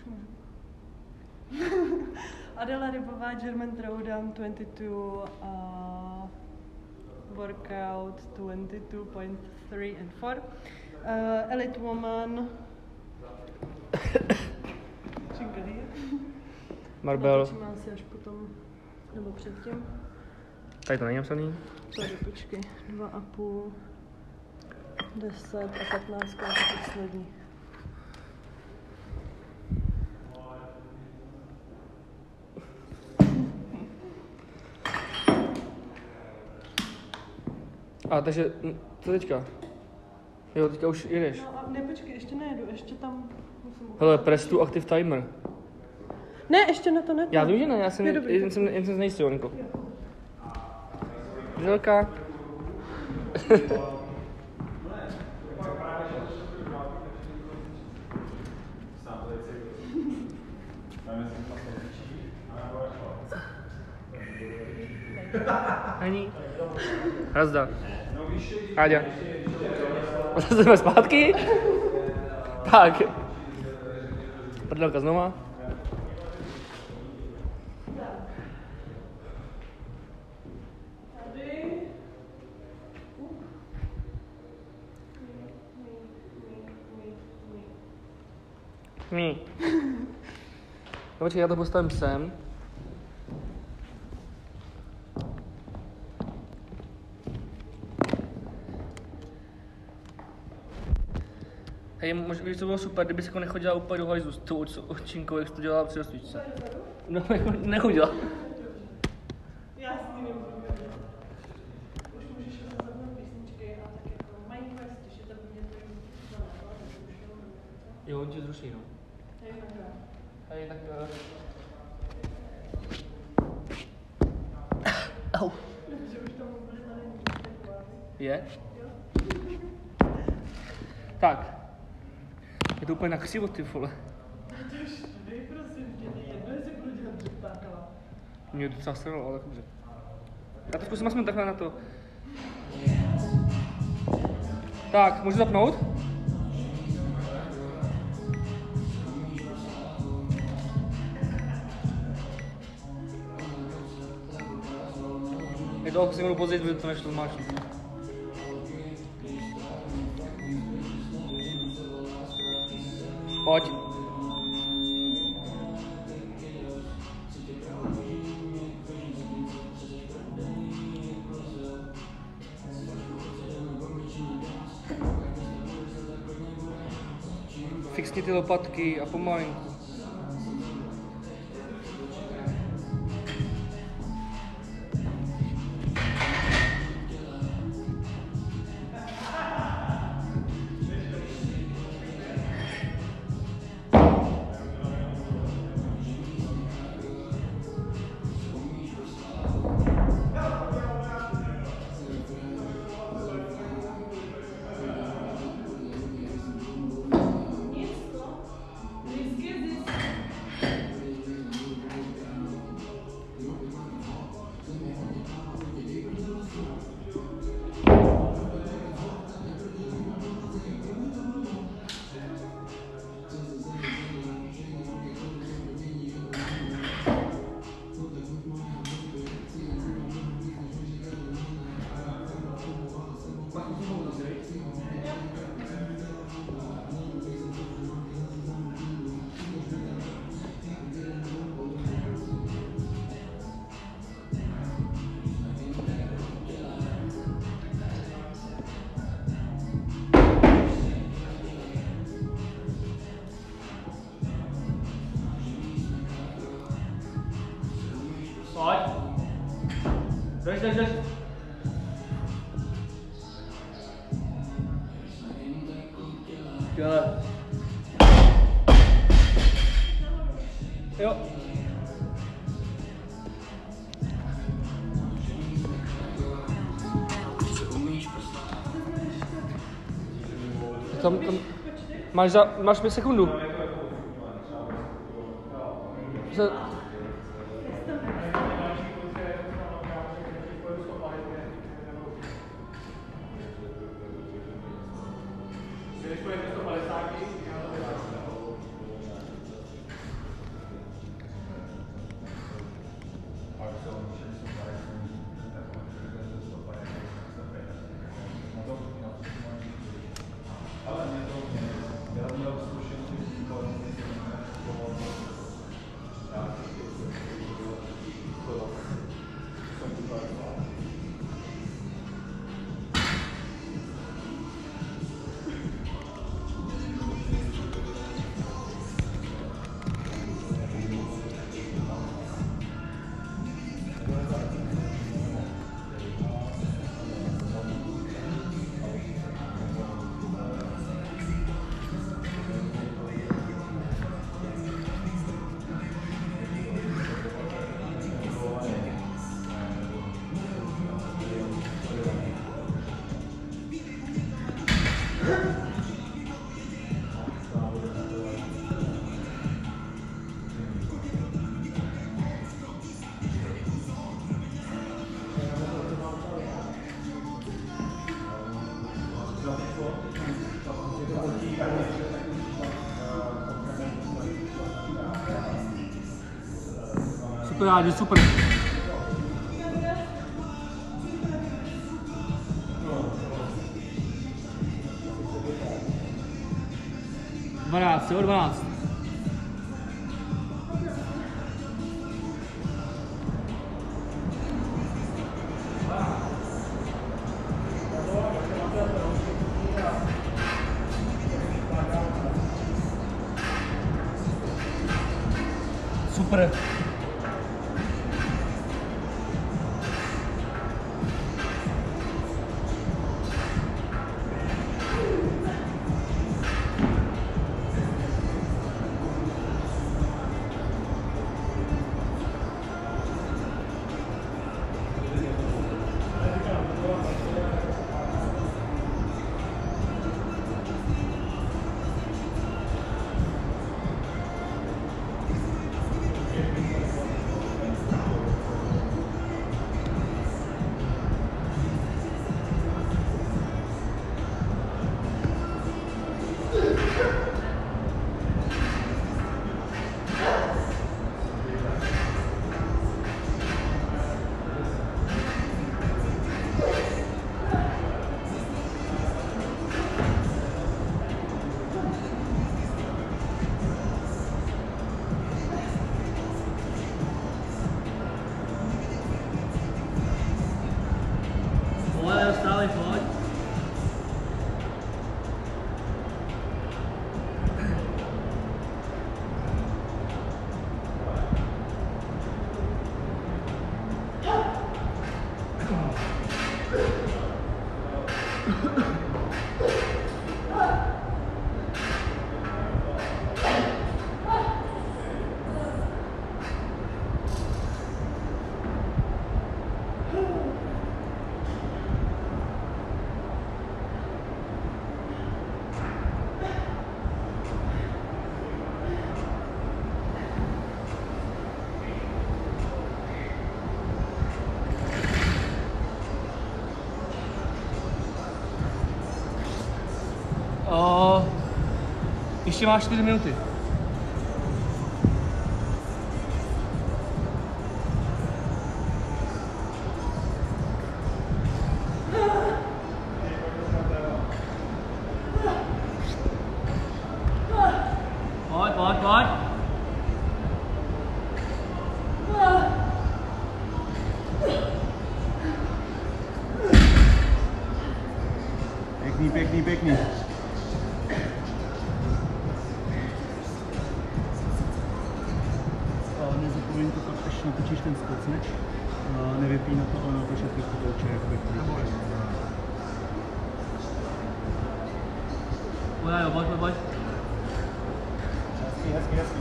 Adela Rybová, German throwdown 22, workout 22.3 and 4. Elite woman. Barbell. Natočíme asi až potom, nebo předtím. Tady to není napsaný. Tady počkej, 2,5, 10 a 15 a to poslední. A takže, co teďka? Jo, teďka už jedeš. No a ne, počkej, ještě nejedu, ještě tam musím... Hele, press to active timer. Ne, ještě na to ne. Já vím, že ne, já jsem jen jsem nejistý, Niko. Želka. Není. Razda. Áďa. Zase jsme zpátky. Tak. Prdelka znova. No počkej, já to postavím sem. Hej, možná by to bylo super, kdyby se jako nechodila úplně do hajzlu s tou činkou, jak jsi to dělala při rozcvičce. No, jako nechodila. Já s tím už můžeš zapnout písničky a tak jako mají quest, když je to hodně to Jo, on tě zruší, no. Hej, tak Au. Je? Tak. Je to úplně na křivo, ty vole. Vy prosím tě, jedno, jestli budu dělat dřeptáka. Mě to docela stralo, ale dobře. Já to zkusím aspoň takhle na to. Tak, můžu zapnout? Je to asi budu později, protože to nešlo zmáčknout. Pojď. Fixni ty lopatky a pomalinku. Pojď. Drž. Skvěle. Jo. Tam máš 5 sekundů. Parádi, super. Dvanáct, jo, 12. Super. Stále pojď. Ještě máš 4 minuty. Pojď, pojď, pojď. Pěkný, pěkný, pěkný. Nezapomeň to pak, až natočíš ten skocneč, nevypí na to, ale natočí trochu touče, jak bych Pojď, pojď. Hezký, hezký, hezký.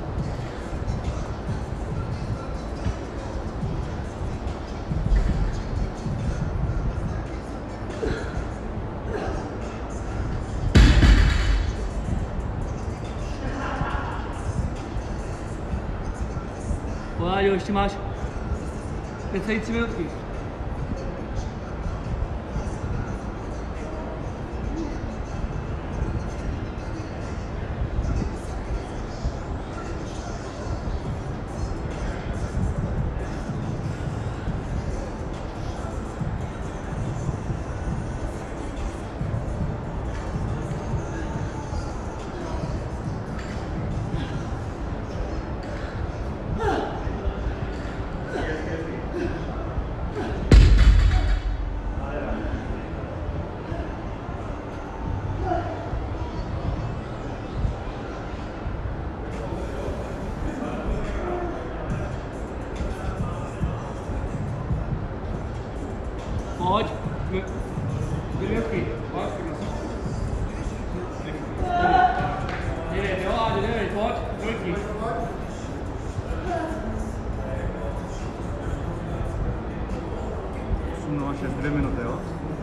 Pojď, ještě máš 5,3 minutky. Pojď. 2 minutky. Pojď. 9, jo, a 9, pojď. 2 minutky. No, 6, 2 minuty, jo?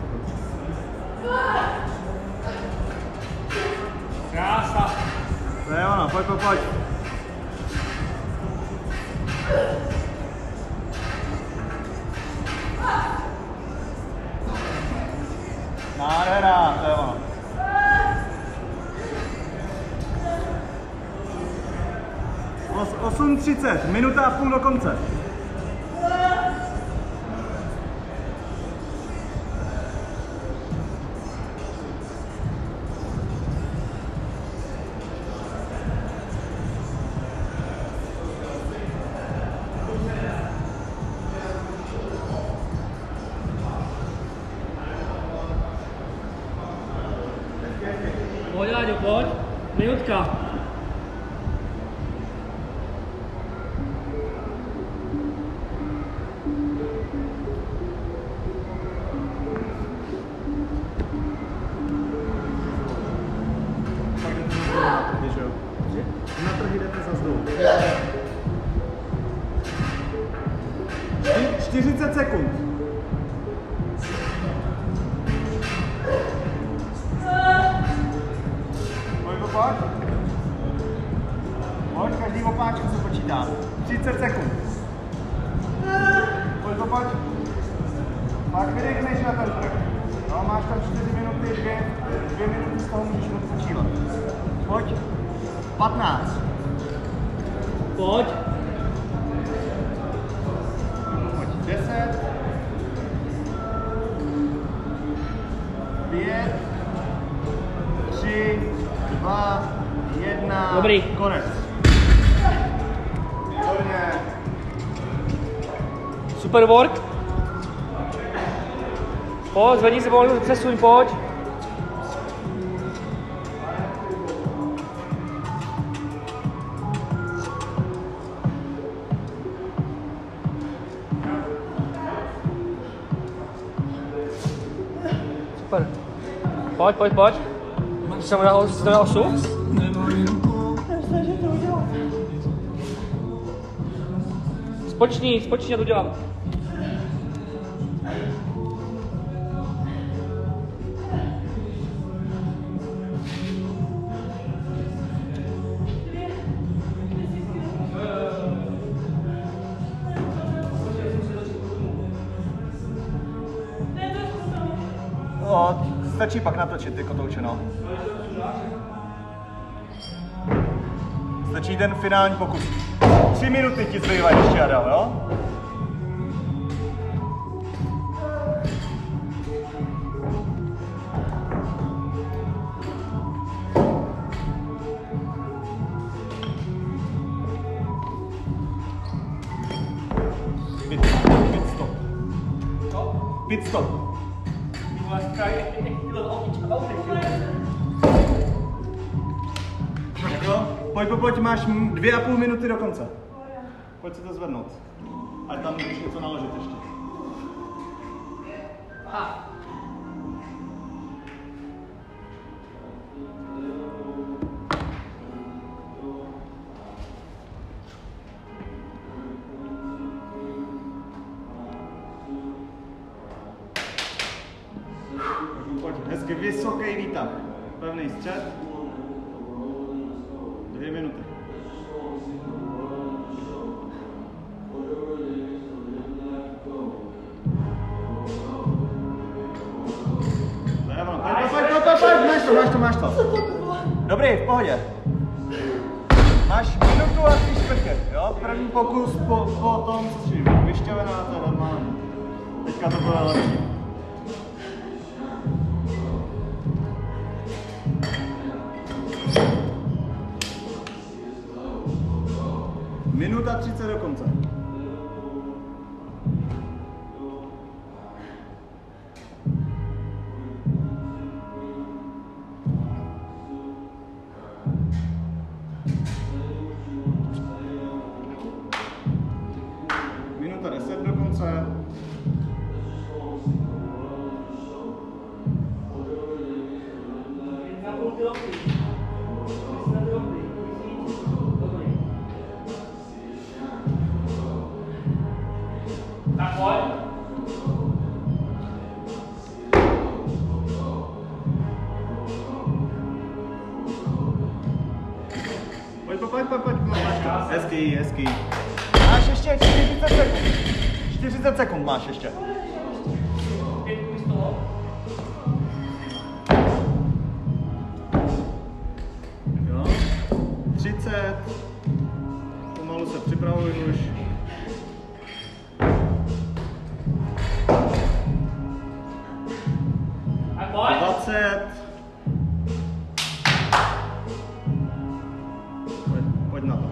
Krása. To je ono, pojď, pojď, pojď. Nádhera, to je ono. 8:30, minuta a půl do konce. Pojď, Láďo, pojď. Minutka. Na trhy jdete za zdou. 40 sekund. Pojď. Pojď, každý opáček se počítá. 30 sekund. Pojď. Pak vydechneš na ten trh. No, máš tam 4 minuty, 2 minuty z toho můžeš odpočívat. Pojď. 15. Pojď. 10. 5. 3. 2. 1. Dobrý. Konec. Výborně. Super work. Pojď, zvedni se pomalu, přesuň, pojď. Super. Pojď. Jsem na osu? Spočni, já to dělám. No, stačí pak natočit ty kotouče, no. Stačí ten finální pokus. 3 minuty ti zbývají ještě, Adam, jo? Pit stop. Jo? Pojď, máš 2,5 minuty do konce. Pojď si to zvednout. Ať tam můžeš něco naložit ještě. Pojď, hezky vysoký výtah. Pevný střed. 2 minuty. Pojď, máš to. Dobrý, v pohodě. Máš minutu a 3/4, jo? První pokus po tom střím. Vyšťavená, to je normální. Teďka to bude lepší. Minuta 30 do konce. Minuta 10 do konce. Tak pojď. Pojď. Hezký. Máš ještě 40 sekund. 40 sekund máš ještě. 5 z toho. Jo. 30. Připravuj už. A pojď! 20. Pojď na to.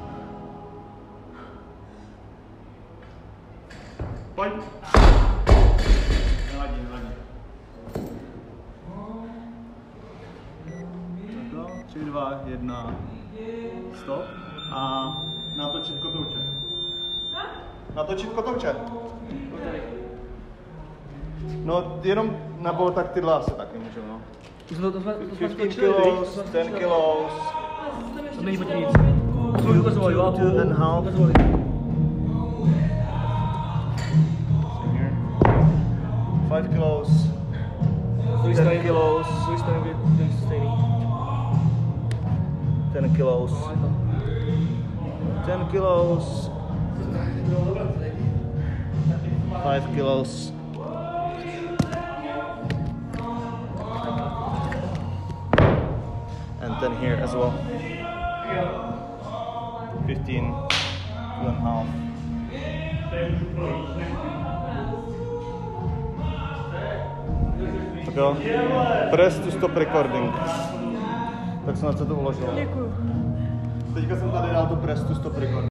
Pojď. Nevadí, nevadí. Tak 3, 2, 1. Stop. A natočit kotouče. Natočit kotouče. No jenom, nebo tak tyhle asi taky můžou, no. 15 kilos, 10 kilos. To není proti nic. To už ukazovali, jo? 2.5. 5 kilos. 10 kilos. 10 kilos. 10 kilos. 5 kilos. And then here as well. 15, 2.5. Tak jo, press to stop recording. Tak jsem na co to uložil. Děkuju. Teďka jsem tady dal to press to stop recording.